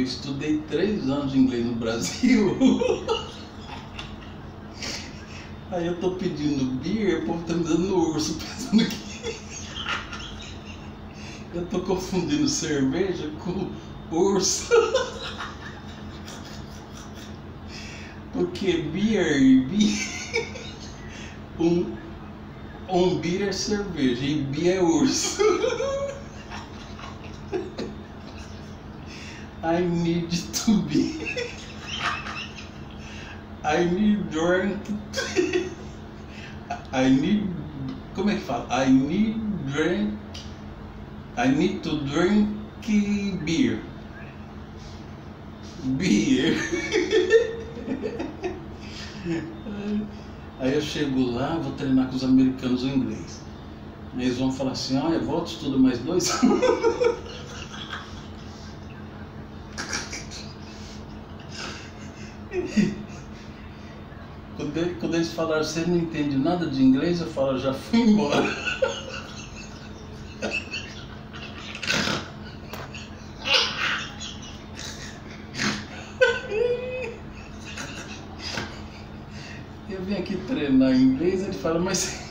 Eu estudei 3 anos de inglês no Brasil. Aí eu tô pedindo beer, o povo tá me dando urso, pensando que eu tô confundindo cerveja com urso. Porque beer beer é cerveja e beer é urso. I need to be. I need drink. I need. Como é que fala? I need drink. I need to drink beer. Beer. Aí eu chego lá, vou treinar com os americanos o inglês. Aí eles vão falar assim: olha, volta, estuda mais 2 anos. Quando eles falaram, você não entende nada de inglês, eu falo, já fui embora. Eu vim aqui treinar inglês, ele fala, mas